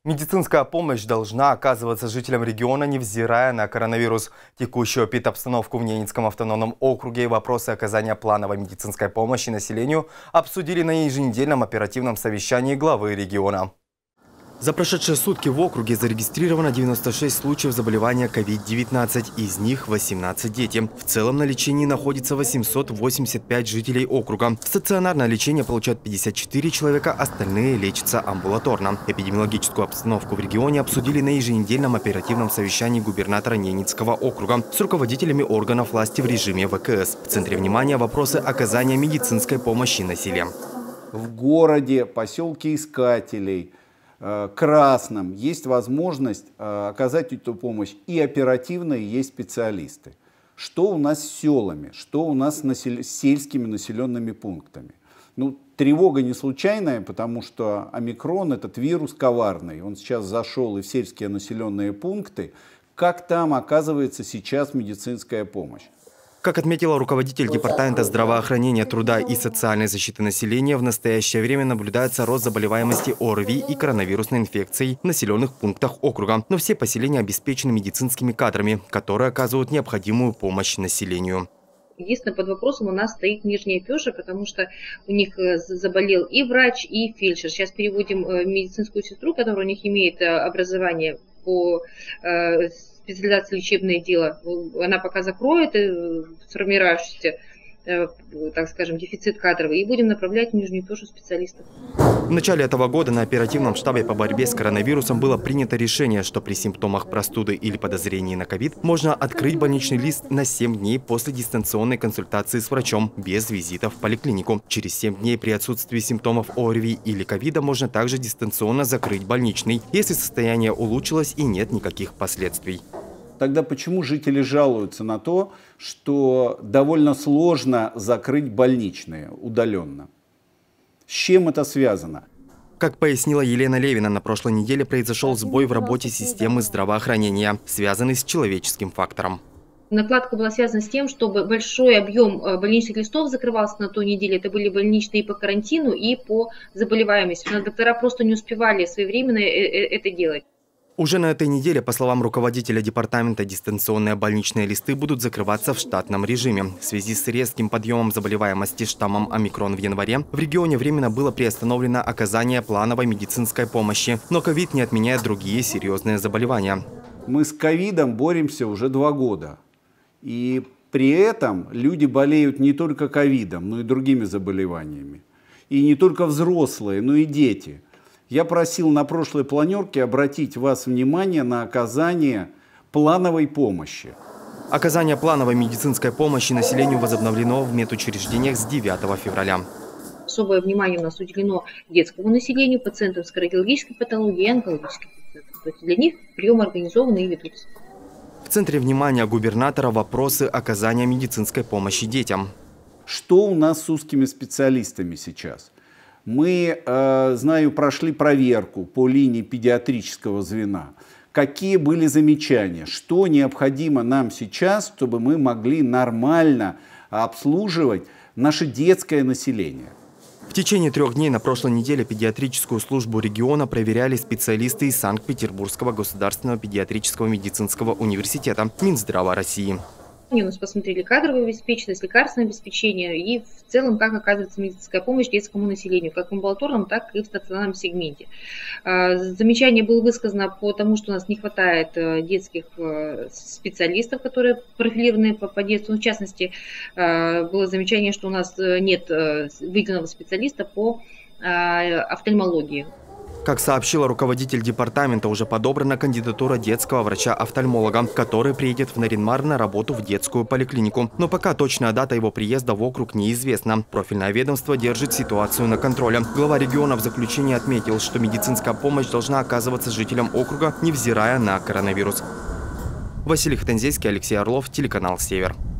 Медицинская помощь должна оказываться жителям региона, невзирая на коронавирус. Текущую эпидобстановку в Ненецком автономном округе и вопросы оказания плановой медицинской помощи населению обсудили на еженедельном оперативном совещании главы региона. За прошедшие сутки в округе зарегистрировано 96 случаев заболевания COVID-19, из них 18 дети. В целом на лечении находится 885 жителей округа. Стационарное лечение получают 54 человека, остальные лечатся амбулаторно. Эпидемиологическую обстановку в регионе обсудили на еженедельном оперативном совещании губернатора Ненецкого округа с руководителями органов власти в режиме ВКС. В центре внимания вопросы оказания медицинской помощи населению. В городе, поселке Искателей, Красном есть возможность оказать эту помощь и оперативно, и есть специалисты. Что у нас с селами, что у нас с сельскими населенными пунктами? Ну, тревога не случайная, потому что омикрон, этот вирус коварный, он сейчас зашел и в сельские населенные пункты. Как там оказывается сейчас медицинская помощь? Как отметила руководитель Департамента здравоохранения, труда и социальной защиты населения, в настоящее время наблюдается рост заболеваемости ОРВИ и коронавирусной инфекцией в населенных пунктах округа. Но все поселения обеспечены медицинскими кадрами, которые оказывают необходимую помощь населению. Единственное, под вопросом у нас стоит Нижняя Пёша, потому что у них заболел и врач, и фельдшер. Сейчас переводим медицинскую сестру, которая у них имеет образование по специализации лечебное дело. Она пока закроет сформировавшийся, так скажем, дефицит кадровый, и будем направлять в Нижнюю Пёшу специалистов. В начале этого года на оперативном штабе по борьбе с коронавирусом было принято решение, что при симптомах простуды или подозрении на ковид можно открыть больничный лист на 7 дней после дистанционной консультации с врачом без визита в поликлинику. Через 7 дней при отсутствии симптомов ОРВИ или ковида можно также дистанционно закрыть больничный, если состояние улучшилось и нет никаких последствий. Тогда почему жители жалуются на то, что довольно сложно закрыть больничные удаленно? С чем это связано? Как пояснила Елена Левина, на прошлой неделе произошел сбой в работе системы здравоохранения, связанный с человеческим фактором. Накладка была связана с тем, что большой объем больничных листов закрывался на той неделе. Это были больничные и по карантину, и по заболеваемости. Но доктора просто не успевали своевременно это делать. Уже на этой неделе, по словам руководителя департамента, дистанционные больничные листы будут закрываться в штатном режиме. В связи с резким подъемом заболеваемости штаммом омикрон в январе в регионе временно было приостановлено оказание плановой медицинской помощи. Но ковид не отменяет другие серьезные заболевания. Мы с ковидом боремся уже 2 года. И при этом люди болеют не только ковидом, но и другими заболеваниями. И не только взрослые, но и дети. Я просил на прошлой планерке обратить вас внимание на оказание плановой помощи. Оказание плановой медицинской помощи населению возобновлено в медучреждениях с 9 февраля. Особое внимание у нас уделено детскому населению, пациентам с кардиологической патологией и онкологической патологией. Для них приемы организованы и ведутся. В центре внимания губернатора вопросы оказания медицинской помощи детям. Что у нас с узкими специалистами сейчас? Мы, знаю, прошли проверку по линии педиатрического звена. Какие были замечания? Что необходимо нам сейчас, чтобы мы могли нормально обслуживать наше детское население? В течение 3 дней на прошлой неделе педиатрическую службу региона проверяли специалисты из Санкт-Петербургского государственного педиатрического медицинского университета Минздрава России. У нас посмотрели кадровую обеспеченность, лекарственное обеспечение и в целом, как оказывается медицинская помощь детскому населению, как в амбулаторном, так и в стационарном сегменте. Замечание было высказано по тому, что у нас не хватает детских специалистов, которые профилированы по детству. В частности, было замечание, что у нас нет выделенного специалиста по офтальмологии. Как сообщила руководитель департамента, уже подобрана кандидатура детского врача-офтальмолога, который приедет в Нарьян-Мар на работу в детскую поликлинику. Но пока точная дата его приезда в округ неизвестна. Профильное ведомство держит ситуацию на контроле. Глава региона в заключении отметил, что медицинская помощь должна оказываться жителям округа, невзирая на коронавирус. Василий Хатанзейский, Алексей Орлов, телеканал «Север».